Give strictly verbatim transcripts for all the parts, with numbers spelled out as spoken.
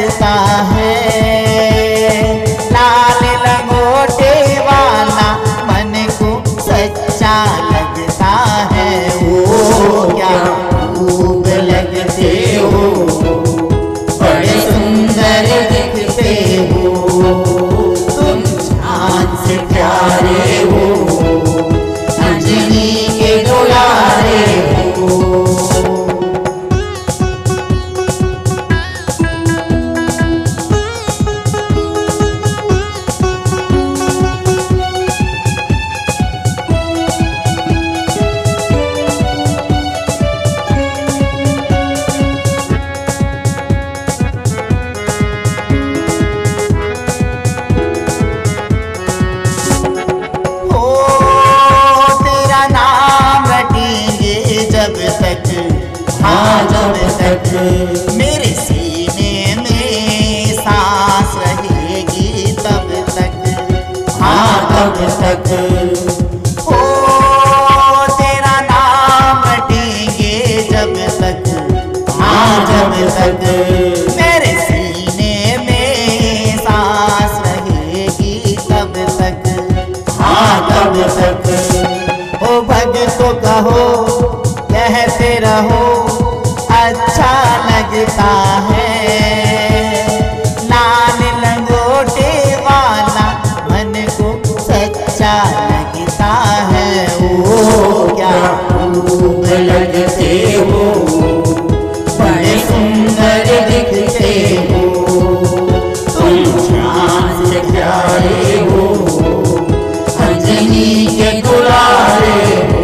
लगता है, लाल लंगोटे वाला मन को सच्चा लगता है। ओ क्या खूब लगते हो, बड़े सुंदर दिखते हो, तुम चाँद से प्यारे हो, अंजनी के दुलारे हो। हाँ जब तक मेरे सीने में सांस रहेगी तब तक, हाँ तब तक ओ तेरा नाम रटेंगे जब तक, हाँ जब तक मेरे सीने में सांस रहेगी तब तक, हाँ तब तक। ओ भक्तों कहो कहते रहो अच्छा लगता है, लाल लंगोटे वाला मन को सच्चा लगता है। ओ क्या खूब लगते हो, बड़े सुंदर दिखते हो, तुम चाँद से प्यारे हो, अंजनी के दुलारे हो।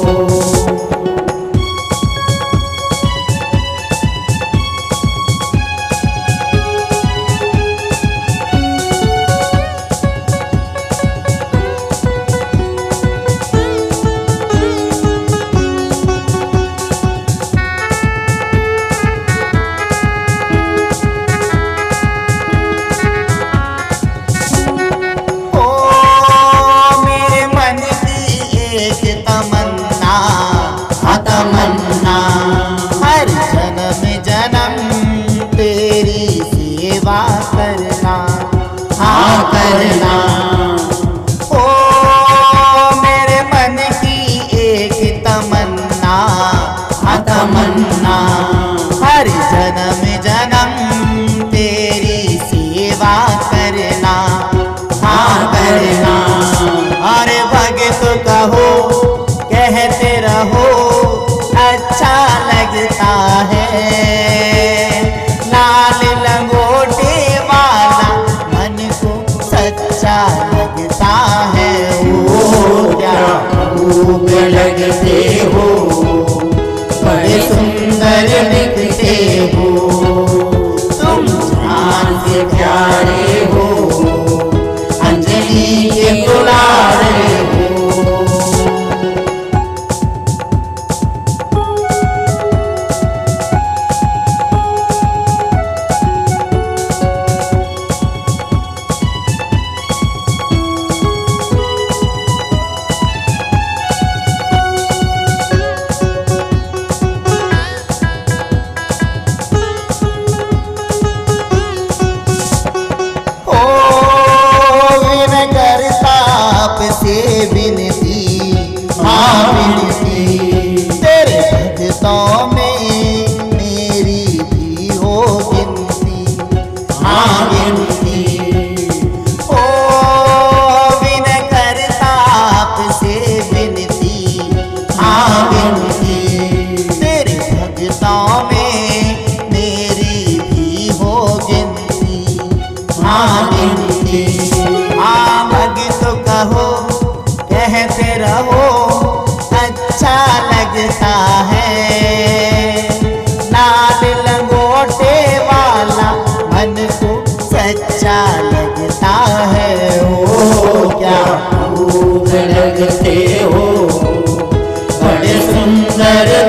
तमन्ना हर जन्म जन्म तेरी सेवा करना, हाँ करना। ओ मेरे मन की एक तमन्ना, हाँ तमन्ना हर जन्म जन्म तेरी सेवा करना, हाँ करना। अरे भगत कहो कहते रहो अच्छा लगता है, लाल लंगोटे वाला मन को सच्चा लगता है। ओ क्या खूब लगते हो, बड़े सुंदर दिखते हो, तुम चाँद से प्यारे हो, अंजनी के दुलारे हो। से विनती, हाँ विनती, तेरे भक्तों में मेरी भी हो गिनती, हाँ गिनती। ओ विन करता आपसे विनती, हाँ विनती, तेरे भक्तों में मेरी भी हो गिनती, हाँ गिनती। हाँ भक्त कहो कहते रहो अच्छा लगता है, लाल लंगोटे वाला मन को सच्चा लगता है। ओ क्या खूब लगते हो, बड़े सुंदर